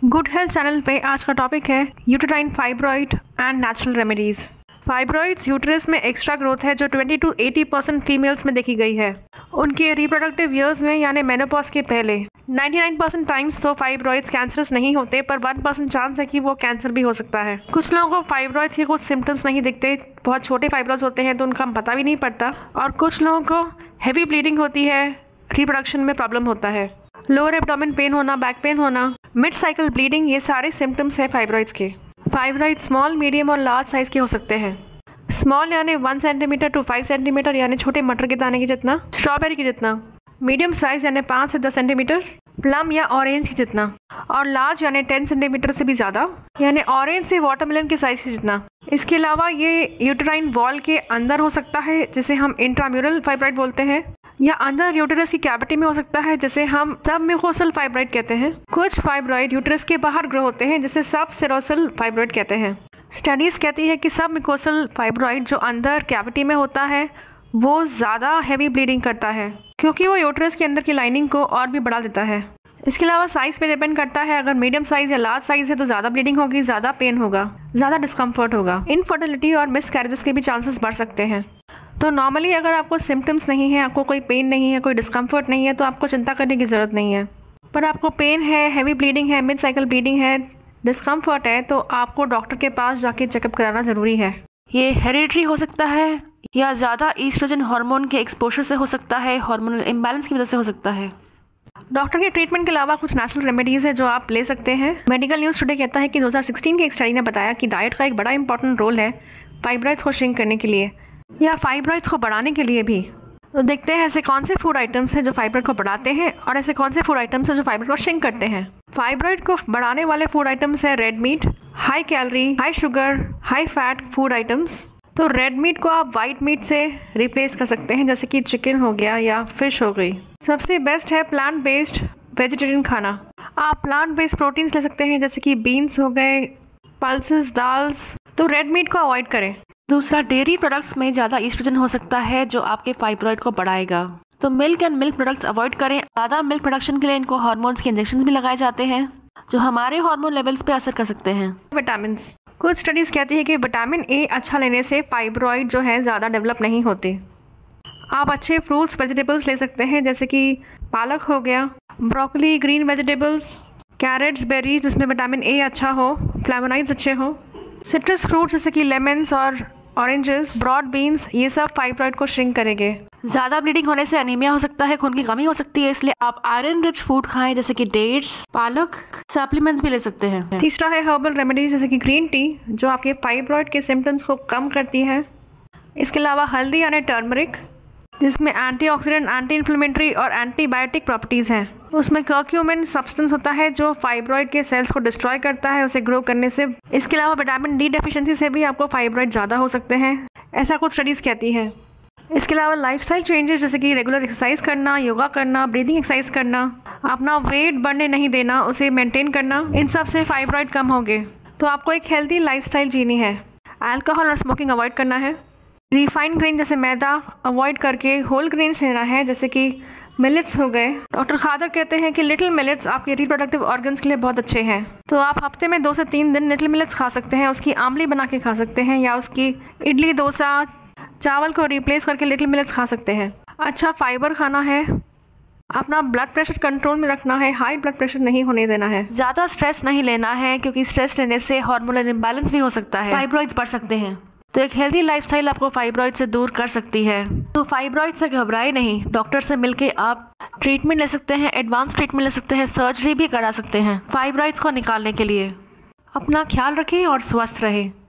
Good health channel पे आज का टॉपिक है uterine fibroid and natural remedies. Fibroids uterus में एक्स्ट्रा ग्रोथ है जो 20 to 80% फीमेल्स में देखी गई है उनके रिप्रोडक्टिव ईयर्स में, यानी मेनोपॉज के पहले। 99% टाइम्स तो फाइब्रॉइड्स कैंसरस नहीं होते, पर 1% चांस है कि वो कैंसर भी हो सकता है। कुछ लोगों को फाइब्रॉइड्स के कुछ सिम्टम्स नहीं दिखते, बहुत छोटे फाइब्रॉइड्स होते हैं तो उनका पता भी नहीं पड़ता, और कुछ लोगों को हैवी ब्लीडिंग होती है, रिप्रोडक्शन में प्रॉब्लम होता है, लोअर एब्डोमेन पेन होना, बैक पेन होना, मिड साइकिल ब्लीडिंग, ये सारे सिम्टम्स हैं फाइब्रॉइड्स के। फाइब्रॉइड स्मॉल, मीडियम और लार्ज साइज के हो सकते हैं। स्मॉल यानी 1 सेंटीमीटर to 5 सेंटीमीटर यानी छोटे मटर के दाने के जितना, स्ट्रॉबेरी के जितना। मीडियम साइज यानी 5 से 10 सेंटीमीटर, प्लम या ऑरेंज के जितना। और लार्ज यानी 10 सेंटीमीटर से भी ज़्यादा, यानी ऑरेंज से वाटरमेलन के साइज के जितना। इसके अलावा ये यूटेराइन वॉल के अंदर हो सकता है, जिसे हम इंट्राम्यूरल फाइब्रॉइड बोलते हैं, या अंदर यूटेरस की कैविटी में हो सकता है, जिसे हम सबम्यूकोसल फाइब्रॉइड कहते हैं। कुछ फाइब्रॉइड यूटेरस के बाहर ग्रो होते हैं, जिसे सबसेरोसल फाइब्रॉइड कहते हैं। स्टडीज़ कहती है कि सबम्यूकोसल फाइब्रॉइड जो अंदर कैविटी में होता है वो ज़्यादा हैवी ब्लीडिंग करता है, क्योंकि वो यूटेरस के अंदर की लाइनिंग को और भी बढ़ा देता है। इसके अलावा साइज़ पे डिपेंड करता है, अगर मीडियम साइज़ या लार्ज साइज़ है तो ज़्यादा ब्लीडिंग होगी, ज़्यादा पेन होगा, ज़्यादा डिस्कम्फर्ट होगा। इनफर्टिलिटी और मिसकैरेजेस के भी चांसेस बढ़ सकते हैं। तो नॉर्मली अगर आपको सिम्टम्स नहीं है, आपको कोई पेन नहीं है, कोई डिस्कम्फर्ट नहीं है, तो आपको चिंता करने की ज़रूरत नहीं है। पर आपको पेन है, हैवी ब्लीडिंग है, मिड साइकिल ब्लीडिंग है, डिस्कम्फर्ट है, तो आपको डॉक्टर के पास जाके चेकअप कराना ज़रूरी है। ये हेरिडिटरी हो सकता है या ज़्यादा ईस्ट्रोजन हार्मोन के एक्सपोजर से हो सकता है, हार्मोनल इम्बैलेंस की वजह से हो सकता है। डॉक्टर के ट्रीटमेंट के अलावा कुछ नेचुरल रेमेडीज़ है जो आप ले सकते हैं। मेडिकल न्यूज़ टुडे कहता है कि 2016 की एक स्टडी ने बताया कि डाइट का एक बड़ा इंपॉर्टेंट रोल है फाइब्रॉइड्स को श्रिंक करने के लिए या फाइब्रॉइड्स को बढ़ाने के लिए भी। तो देखते हैं ऐसे कौन से फूड आइटम्स हैं जो फाइब्रॉइड को बढ़ाते हैं और ऐसे कौन से फूड आइटम्स हैं जो फाइब्रॉइड को श्रिंक करते हैं। फाइब्रॉइड को बढ़ाने वाले फूड आइटम्स है red meat, high calorie, high sugar, high fat food items. तो रेड मीट को आप वाइट मीट से रिप्लेस कर सकते हैं, जैसे कि चिकन हो गया या फिश हो गई। सबसे बेस्ट है प्लांट बेस्ड वेजिटेरियन खाना। आप प्लांट बेस्ड प्रोटीन्स ले सकते हैं, जैसे कि बीन्स हो गए, पल्सेस, दाल्स। तो रेड मीट को अवॉइड करें। दूसरा, डेयरी प्रोडक्ट्स में ज़्यादा ईस्ट्रोजन हो सकता है जो आपके फाइब्रॉइड को बढ़ाएगा, तो milk and milk products avoid करें। ज़्यादा मिल्क प्रोडक्शन के लिए इनको हार्मोन्स के इंजेक्शन भी लगाए जाते हैं जो हमारे हार्मोन लेवल्स पे असर कर सकते हैं। विटामिन, कुछ स्टडीज़ कहती है कि विटामिन ए अच्छा लेने से फाइब्रॉइड जो है ज़्यादा डेवलप नहीं होते। आप अच्छे फ्रूट्स, वेजिटेबल्स ले सकते हैं, जैसे कि पालक हो गया, broccoli, green vegetables, carrots, berries जिसमें विटामिन ए अच्छा हो, फ्लेवोनॉइड्स अच्छे हो, सिट्रस फ्रूट्स जैसे कि लेमन्स और ऑरेंजेस, ब्रॉड बीन्स, ये सब फाइब्रॉइड को श्रिंक करेंगे। ज़्यादा ब्लीडिंग होने से एनीमिया हो सकता है, खून की कमी हो सकती है, इसलिए आप आयरन रिच फूड खाएं, जैसे कि डेट्स, पालक, सप्लीमेंट्स भी ले सकते हैं। तीसरा है हर्बल रेमेडीज, जैसे कि ग्रीन टी जो आपके फाइब्रॉइड के सिम्टम्स को कम करती है। इसके अलावा हल्दी यानी टर्मरिक, जिसमें एंटीऑक्सीडेंट, एंटी इन्फ्लेमेटरी और एंटीबायोटिक प्रॉपर्टीज़ हैं। उसमें कर्क्यूमिन सब्सटेंस होता है जो फाइब्रॉइड के सेल्स को डिस्ट्रॉय करता है उसे ग्रो करने से। इसके अलावा विटामिन डी डेफिशिएंसी से भी आपको फाइब्रॉइड ज़्यादा हो सकते हैं, ऐसा कुछ स्टडीज़ कहती है। इसके अलावा लाइफस्टाइल चेंजेस, जैसे कि रेगुलर एक्सरसाइज करना, योगा करना, ब्रीदिंग एक्सरसाइज करना, अपना वेट बढ़ने नहीं देना, उसे मेंटेन करना, इन सब से फाइब्रॉइड कम होंगे। तो आपको एक हेल्दी लाइफस्टाइल जीनी है। अल्कोहल और स्मोकिंग अवॉइड करना है। रिफाइंड ग्रेन जैसे मैदा अवॉइड करके होल ग्रेन्स लेना है, जैसे कि मिलेट्स हो गए। डॉक्टर खादर कहते हैं कि लिटिल मिलेट्स आपके रिप्रोडक्टिव ऑर्गन्स के लिए बहुत अच्छे हैं, तो आप हफ्ते में 2 से 3 दिन लिटिल मिलेट्स खा सकते हैं। उसकी आमली बना के खा सकते हैं, या उसकी इडली, डोसा, चावल को रिप्लेस करके लिटिल मिलेट्स खा सकते हैं। अच्छा फाइबर खाना है। अपना ब्लड प्रेशर कंट्रोल में रखना है, हाई ब्लड प्रेशर नहीं होने देना है। ज़्यादा स्ट्रेस नहीं लेना है, क्योंकि स्ट्रेस लेने से हार्मोनल इम्बैलेंस भी हो सकता है, फाइब्रॉइड्स बढ़ सकते हैं। तो एक हेल्दी लाइफस्टाइल आपको फाइब्रॉइड से दूर कर सकती है। तो फाइब्रॉइड से घबराए नहीं, डॉक्टर से मिलके आप ट्रीटमेंट ले सकते हैं, एडवांस ट्रीटमेंट ले सकते हैं, सर्जरी भी करा सकते हैं फाइब्रॉइड्स को निकालने के लिए। अपना ख्याल रखें और स्वस्थ रहें।